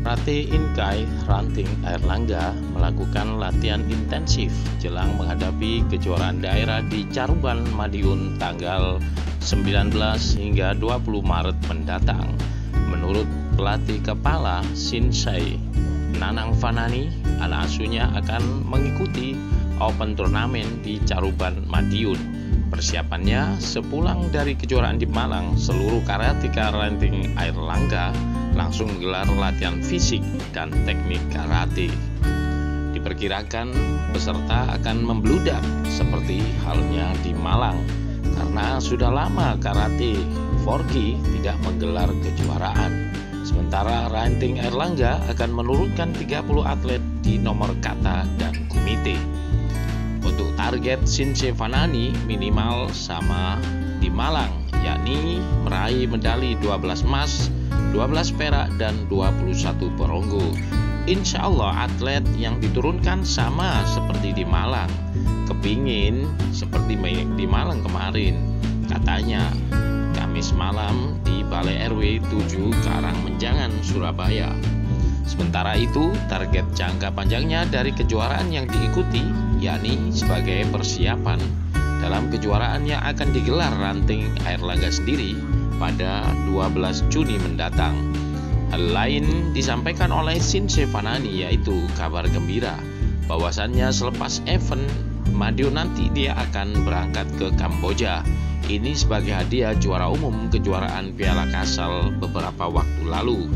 Karate Inkai Ranting Airlangga melakukan latihan intensif jelang menghadapi kejuaraan daerah di Caruban, Madiun tanggal 19 hingga 20 Maret mendatang. Menurut pelatih kepala Shinsei Nanang Fanani, anak asuhnya akan mengikuti Open Turnamen di Caruban, Madiun. Persiapannya sepulang dari kejuaraan di Malang, seluruh karateka Ranting Airlangga langsung menggelar latihan fisik dan teknik karate. Diperkirakan peserta akan membludak seperti halnya di Malang karena sudah lama karate Forky tidak menggelar kejuaraan. Sementara Ranting Airlangga akan menurunkan 30 atlet di nomor kata dan kumite. Untuk target Shinsei Fanani minimal sama di Malang, yakni meraih medali 12 emas, 12 perak, dan 21 perunggu. Insya Allah atlet yang diturunkan sama seperti di Malang. Kepingin seperti di Malang kemarin, katanya Kamis malam di Balai RW 7 Karangmenjangan, Surabaya. Sementara itu, target jangka panjangnya dari kejuaraan yang diikuti, yakni sebagai persiapan dalam kejuaraan yang akan digelar Ranting Airlangga sendiri pada 12 Juni mendatang. Hal lain disampaikan oleh Shinsei Fanani, yaitu kabar gembira bahwasannya selepas event Madiun nanti dia akan berangkat ke Kamboja. Ini sebagai hadiah juara umum kejuaraan Piala Kasal beberapa waktu lalu.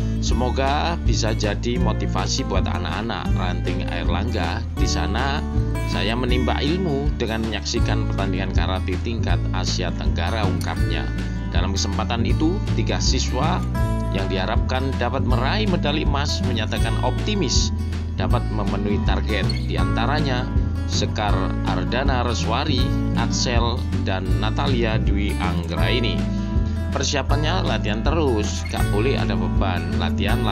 Semoga bisa jadi motivasi buat anak-anak Ranting Airlangga. Di sana saya menimba ilmu dengan menyaksikan pertandingan karate tingkat Asia Tenggara, ungkapnya. Dalam kesempatan itu, 3 siswa yang diharapkan dapat meraih medali emas menyatakan optimis dapat memenuhi target, diantaranya Sekar Ardana Reswari, Axel, dan Natalia Dwi Anggraini. Persiapannya latihan terus, gak boleh ada beban, latihan,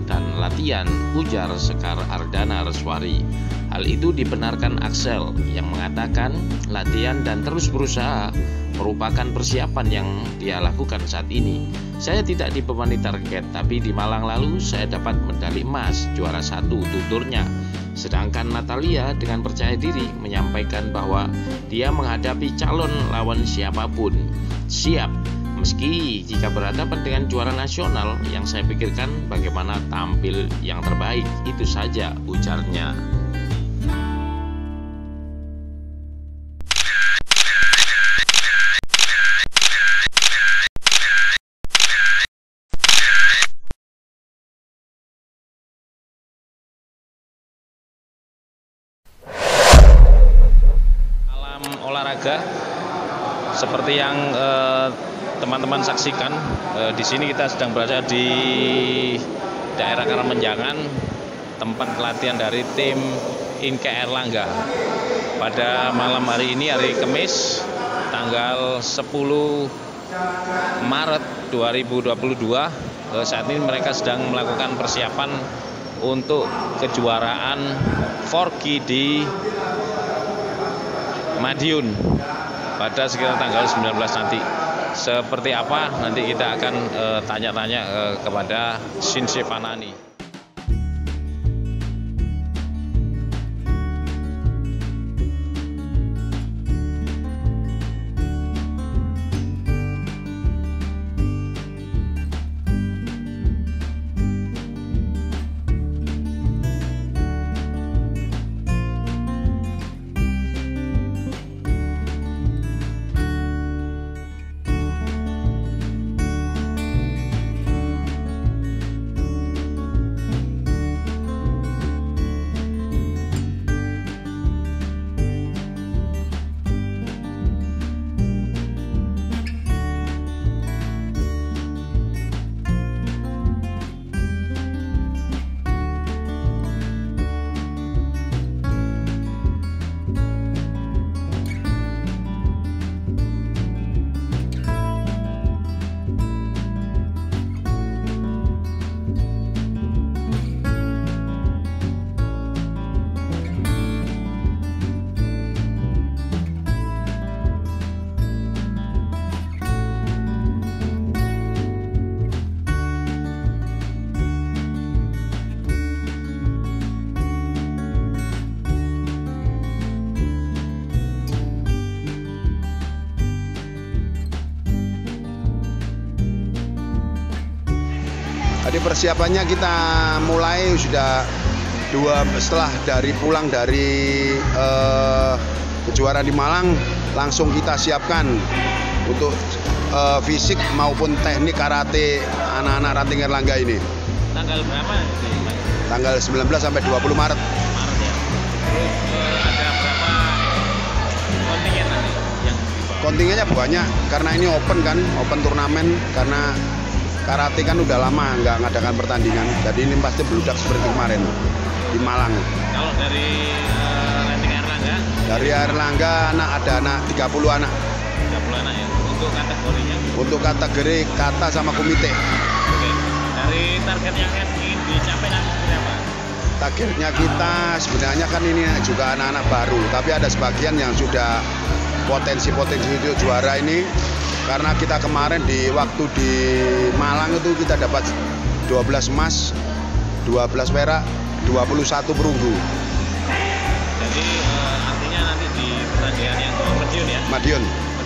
ujar Sekar Ardana Reswari. Hal itu dibenarkan Axel yang mengatakan latihan dan terus berusaha merupakan persiapan yang dia lakukan saat ini. Saya tidak dibebani target, tapi di Malang lalu saya dapat medali emas, juara 1, tuturnya. Sedangkan Natalia dengan percaya diri menyampaikan bahwa dia menghadapi calon lawan siapapun. Siap, meski jika berhadapan dengan juara nasional, yang saya pikirkan bagaimana tampil yang terbaik, itu saja, ujarnya. Alam olahraga seperti yang teman-teman saksikan, di sini kita sedang berada di daerah Karangmenjangan, tempat latihan dari tim Inkai Airlangga. Pada malam hari ini, hari Kamis, tanggal 10 Maret 2022, saat ini mereka sedang melakukan persiapan untuk kejuaraan Forky di Madiun pada sekitar tanggal 19 nanti. Seperti apa nanti kita akan tanya-tanya kepada Shinsei Fanani. Jadi persiapannya kita mulai sudah setelah pulang dari kejuaraan di Malang, langsung kita siapkan untuk fisik maupun teknik karate anak-anak Ranting Airlangga ini. Tanggal berapa? Tanggal 19 sampai 20 Maret. Maret ya. Terus ada berapa kontingen nanti yang dibawa? Kontingennya banyak karena ini open turnamen, karena karate kan udah lama nggak ngadakan pertandingan, jadi ini pasti beludak seperti kemarin di Malang. Kalau dari Ranting Airlangga? Dari Airlangga ada anak 30 anak. 30 anak ya. Untuk kategorinya? Untuk kategori kata sama komite. Oke. Dari target yang ingin dicapai nanti seperti apa? Targetnya kita sebenarnya kan ini juga anak-anak baru, tapi ada sebagian yang sudah potensi-potensi untuk juara ini, karena kita kemarin waktu di Malang itu kita dapat 12 emas, 12 perak, 21 perunggu. Jadi artinya nanti di pertandingan yang Madiun ya? Madiun.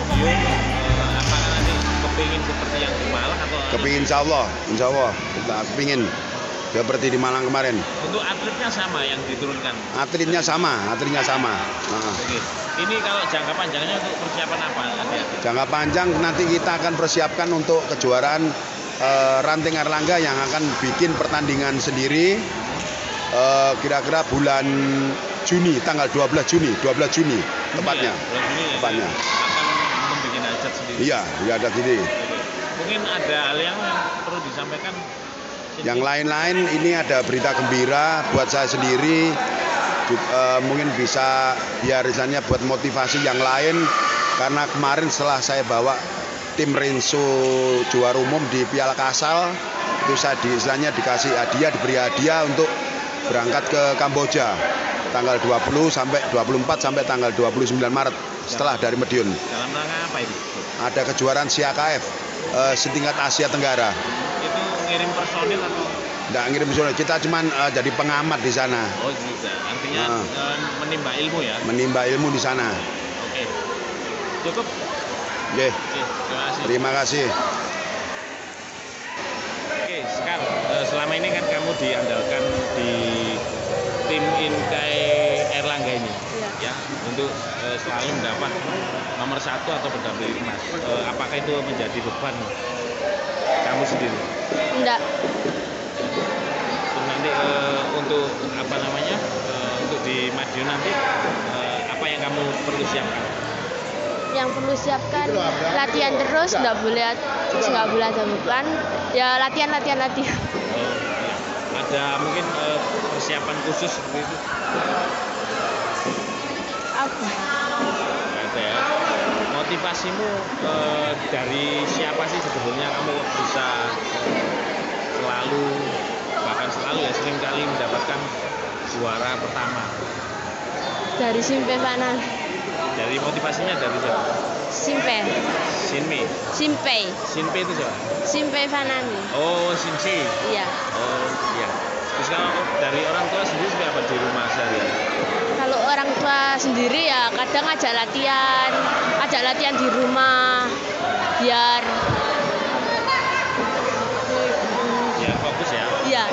Apakah nanti kepingin seperti yang di Malang atau? Kepingin, insya Allah kita kepingin seperti di Malang kemarin. Untuk atletnya sama yang diturunkan? Atletnya sama. Nah. Oke. Ini kalau jangka panjangnya untuk persiapan apa? Jangka panjang nanti kita akan persiapkan untuk kejuaraan Ranting Airlangga yang akan bikin pertandingan sendiri kira-kira bulan Juni, tanggal 12 Juni tepatnya. Tepatnya. Akan membuat adat sendiri. Iya, ada gini. Mungkin ada hal yang perlu disampaikan. Yang lain-lain ini ada berita gembira buat saya sendiri, mungkin bisa biar misalnya buat motivasi yang lain, karena kemarin setelah saya bawa tim Rinso juara umum di Piala Kasal, itu saya istilahnya dikasih hadiah, diberi hadiah untuk berangkat ke Kamboja tanggal 20 sampai 24 sampai tanggal 29 Maret setelah dari Madiun. Dalam rangka apa itu? Ada kejuaraan CAKF setingkat Asia Tenggara. Itu ngirim personil atau? Nggak ngirim personil, kita cuman jadi pengamat di sana. Oh juga, artinya menimba ilmu ya? Menimba ilmu di sana. Oke, cukup? Oke, terima kasih. Terima kasih. Oke, sekarang selama ini kan kamu diandalkan di tim Inkai Airlangga ini, ya, untuk selalu mendapat nomor 1 atau mendampingi emas. Apakah itu menjadi beban kamu sendiri? Enggak. Nanti untuk apa namanya, untuk di Madiun nanti apa yang kamu perlu siapkan? Yang perlu siapkan latihan terus, nggak boleh ada beban. Ya latihan. Ada mungkin persiapan khusus seperti itu? Apa? Ada ya. Motivasimu dari siapa sih sebetulnya kamu bisa selalu ya sering kali mendapatkan juara pertama? Dari Simpe Fanan. Dari motivasinya dari siapa? Simpe itu siapa? Simpe Fanan. Oh, Sinci. Iya. Oh, iya. Terus kalau dari orang tua sendiri seperti apa di rumah seharian? Kalau orang tua sendiri ya kadang ajak latihan di rumah biar fokus ya. Iya.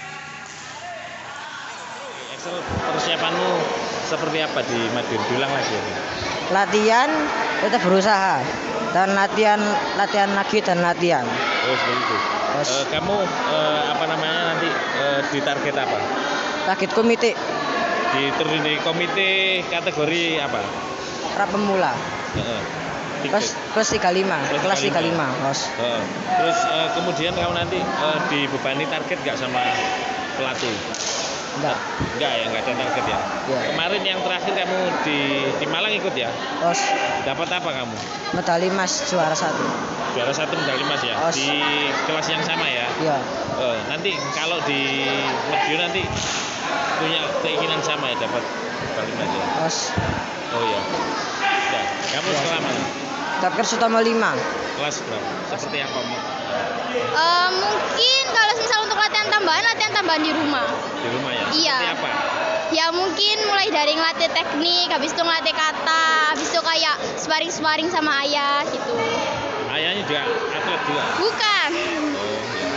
Excel, persiapanmu seperti apa di Madiun? Bilang lagi. Latihan, tetap berusaha dan latihan lagi dan latihan. Oh seperti itu. Kamu apa namanya nanti ditarget apa? Target komite. Di komite kategori apa? Pra pemula. Kelas 35. Kelas 35, Bos. Terus kemudian kamu nanti dibebani target nggak sama pelatih? Enggak ya, nggak ada target ya. Kemarin yang terakhir kamu di Malang ikut ya? Bos. Dapat apa kamu? Medali emas juara 1. Juara 1 medali emas ya? Bos. Di kelas yang sama ya? Iya. Nanti kalau di Madiun nanti punya keinginan sama ya dapat medali emas ya? Bos. Oh ya. Ya, kamu sekolah mana? Dapker Sutomo 5. Kelas berapa? Seperti apa? Mungkin kalau misal untuk latihan tambahan di rumah. Di rumah ya? Iya. Seperti apa? Ya mungkin mulai dari ngelatih teknik, habis itu ngelatih kata, habis itu kayak sparring sama ayah gitu. Ayahnya juga atlet juga? Bukan. Oh, ya.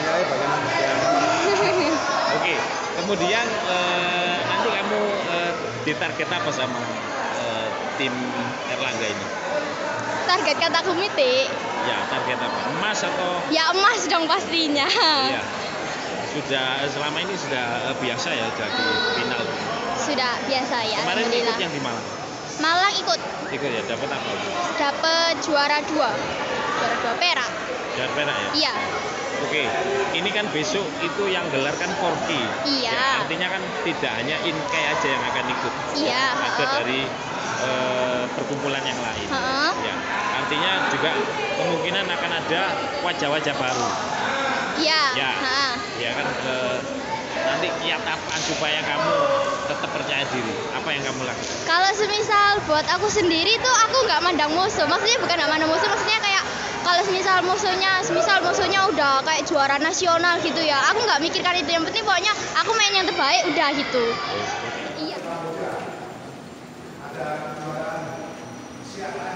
Ya, bagaimana? Oke, kemudian nanti kamu ditarget apa sama tim Erlangga ini? Target kataku mitik. Ya, target apa? Emas atau? Ya emas dong pastinya. Iya. Sudah selama ini sudah biasa ya jadi final. Sudah biasa ya. Kemarin ikut Alhamdulillah. yang di Malang. Malang ikut. Ikut ya, dapat apa? Dapat juara 2. Juara 2 perak. Dan perak ya? Iya. Oke, ini kan besok itu yang gelar kan Korki. Iya. Ya, artinya kan tidak hanya Inkai aja yang akan ikut. Iya. Ada dari perkumpulan yang lain. Ya, artinya juga kemungkinan akan ada wajah-wajah baru. Iya. Ya, ya kan. Nanti kiat apa supaya kamu tetap percaya diri? Apa yang kamu lakukan? Kalau semisal buat aku sendiri tuh aku nggak mandang musuh. Maksudnya bukan nggak mandang musuh, maksudnya kayak kalau semisal musuhnya udah kayak juara nasional gitu ya, aku nggak mikirkan itu. Yang penting pokoknya aku main yang terbaik udah gitu. Iya.